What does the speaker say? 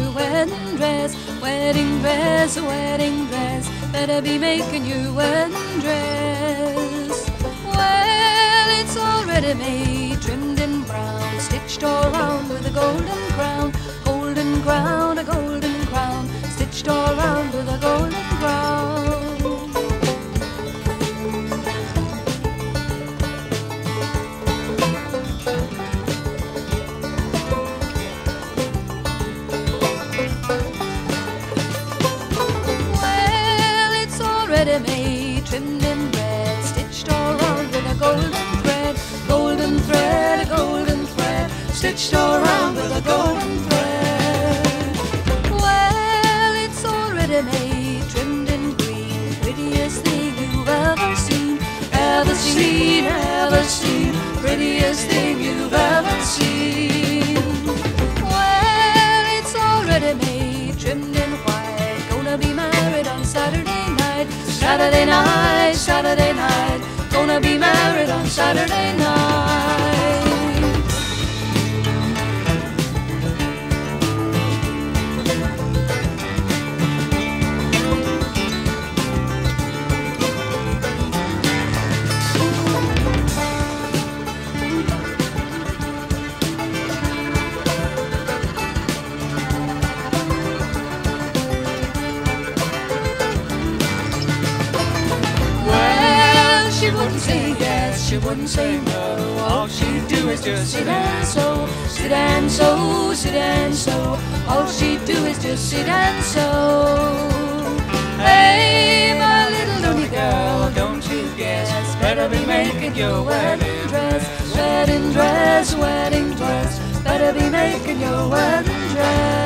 your wedding dress, wedding dress, wedding dress. Better be making your wedding dress. Well, it's already made, trimmed in brown, stitched all round with a golden crown, golden crown, a golden crown, stitched all round with a golden crown. Made, trimmed in red, stitched all round with a golden thread, golden thread, a golden thread, stitched all round with a golden thread. Well, it's already made, trimmed in green, prettiest thing you've ever seen, ever seen, ever seen, prettiest thing you've ever seen. Well, it's already made, trimmed in white, gonna be married on Saturday night, Saturday night, Saturday night, gonna be married on Saturday night. She wouldn't say no, all she'd do is just sit and sew, sit and sew, sit and sew. All she'd do is just sit and sew. Hey, my little loony girl, don't you guess? Better be making your wedding dress, wedding dress, wedding dress. Better be making your wedding dress.